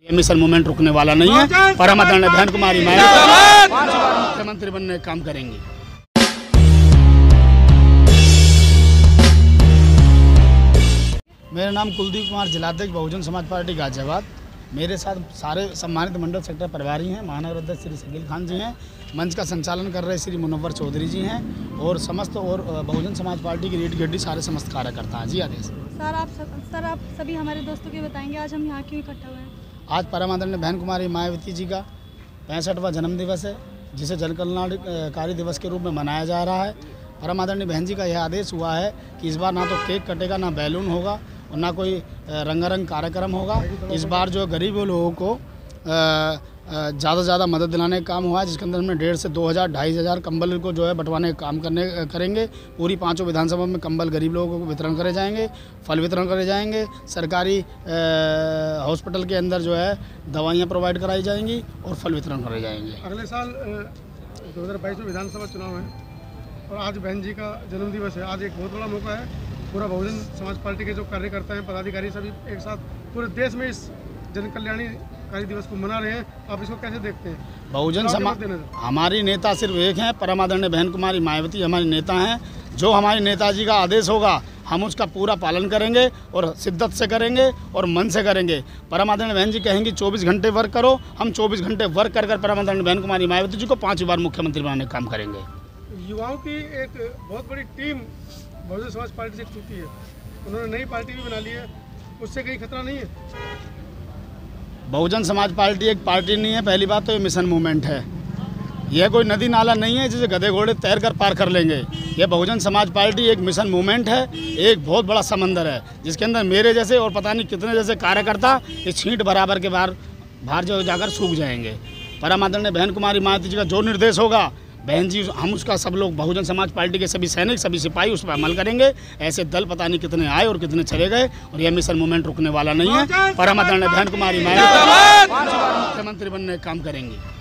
ये mission movement रुकने वाला नहीं है। परम आदरणीय बहन कुमारी मायावती 5 बार मुख्यमंत्री बनने का काम करेंगी। मेरा नाम कुलदीप कुमार, जिलाध्यक्ष बहुजन समाज पार्टी गाजियाबाद। मेरे साथ सारे सम्मानित मंडल सेक्टर प्रभारी हैं, महानगर अध्यक्ष श्री शकील खान जी हैं, मंच का संचालन कर रहे श्री मुनव्वर चौधरी जी हैं और समस्त और बहुजन समाज पार्टी की रीढ़ की हड्डी सारे समस्त कार्यकर्ता हैं। जी आदेश। सर आप सभी हमारे दोस्तों के बताएंगे आज हम यहाँ क्यों इकट्ठा हुए हैं? आज परम आदरणीय बहन कुमारी मायावती जी का 65वां जन्म दिवस है, जिसे जन कल्याणकारी दिवस के रूप में मनाया जा रहा है। परम आदरणीय बहन जी का यह आदेश हुआ है कि इस बार ना तो केक कटेगा, ना बैलून होगा और ना कोई रंगारंग कार्यक्रम होगा। इस बार जो गरीब लोगों को ज़्यादा से ज़्यादा मदद दिलाने का काम हुआ है, जिसके अंदर हमने 1,500 से 2,000 2,500 कंबल को जो है बंटवाने का काम करेंगे। पूरी 5 विधानसभा में कंबल गरीब लोगों को वितरण करे जाएंगे, फल वितरण करे जाएंगे, सरकारी हॉस्पिटल के अंदर जो है दवाइयाँ प्रोवाइड कराई जाएंगी और फल वितरण करे जाएंगे। अगले साल 2022 में विधानसभा चुनाव है और आज बहन जी का जन्मदिवस है। आज एक बहुत बड़ा मौका है। पूरा बहुजन समाज पार्टी के जो कार्यकर्ता हैं, पदाधिकारी सभी एक साथ पूरे देश में इस जन कल्याणकारी दिवस को मना रहे हैं। आप इसको कैसे देखते हैं? बहुजन समाज हमारी नेता सिर्फ एक हैं, परम आदरणीय बहन कुमारी मायावती हमारी नेता हैं। जो हमारे नेताजी का आदेश होगा हम उसका पूरा पालन करेंगे और शिद्दत से करेंगे और मन से करेंगे। परम आदरणीय बहन जी कहेंगी 24 घंटे वर्क करो, हम 24 घंटे वर्क कर परम आदरणीय बहन कुमारी मायावती जी को 5 बार मुख्यमंत्री बनाने का काम करेंगे। युवाओं की एक बहुत बड़ी टीम बहुजन समाज पार्टी से छूटी है, उन्होंने नई पार्टी भी बना ली है, उससे कहीं खतरा नहीं है? बहुजन समाज पार्टी एक पार्टी नहीं है। पहली बात तो ये मिशन मूवमेंट है, यह कोई नदी नाला नहीं है जिसे गधे घोड़े तैर कर पार कर लेंगे। यह बहुजन समाज पार्टी एक मिशन मूवमेंट है, एक बहुत बड़ा समंदर है जिसके अंदर मेरे जैसे और पता नहीं कितने जैसे कार्यकर्ता इस छींट बराबर के बाहर जो जाकर सूख जाएंगे। परम आदरणीय बहन कुमारी मायावती जी का जो निर्देश होगा बहन जी हम उसका सब लोग बहुजन समाज पार्टी के सभी सैनिक सभी सिपाही उस पर अमल करेंगे। ऐसे दल पता नहीं कितने आए और कितने चले गए और यह मिशन मूवमेंट रुकने वाला नहीं है। परम आदरणीय बहन कुमारी मायावती 5 बार मुख्यमंत्री बनने का काम करेंगी।